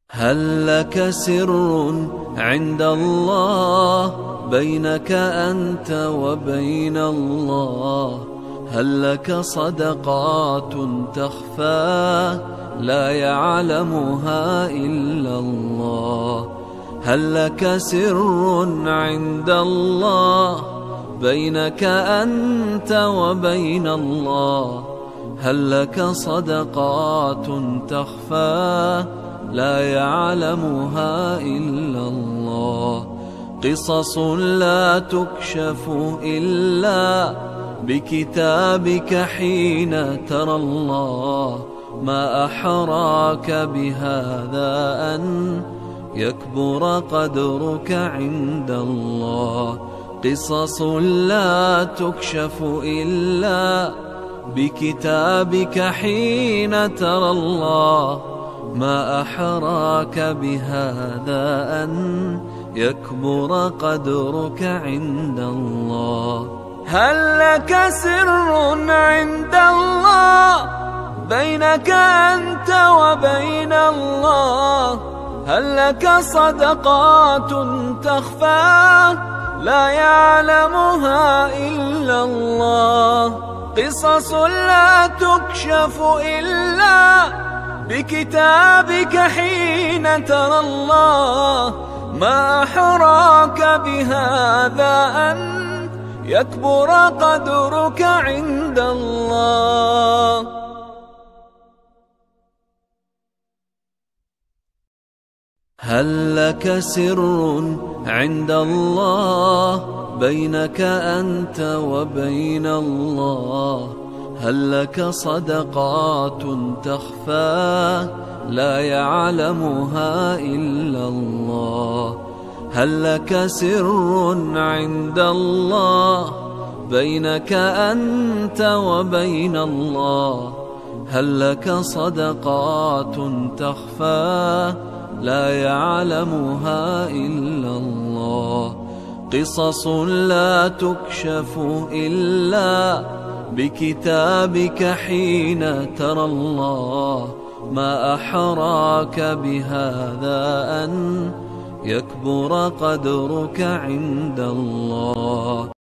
هل لك سر عند الله بينك أنت وبين الله؟ هل لك صدقات تخفى لا يعلمها إلا الله؟ هل لك سر عند الله بينك أنت وبين الله؟ هل لك صدقات تخفى لا يعلمها إلا الله؟ قصص لا تكشف إلا بكتابك حين ترى الله. ما أحراك بهذا أن يكبر قدرك عند الله. قصص لا تكشف إلا بكتابك حين ترى الله. ما أحراك بهذا أن يكبر قدرك عند الله. هل لك سر عند الله بينك أنت وبين الله؟ هل لك صدقات تخفى لا يعلمها إلا الله؟ قصص لا تكشف إلا بكتابك حين ترى الله. ما أحراك بهذا أن يكبر قدرك عند الله. هل لك سر عند الله بينك أنت وبين الله؟ هل لك صدقات تخفى لا يعلمها إلا الله؟ هل لك سر عند الله بينك أنت وبين الله؟ هل لك صدقات تخفى لا يعلمها إلا الله؟ قصص لا تكشف إلا بكتابك حين ترى الله. ما أحراك بهذا أن يكبر قدرك عند الله.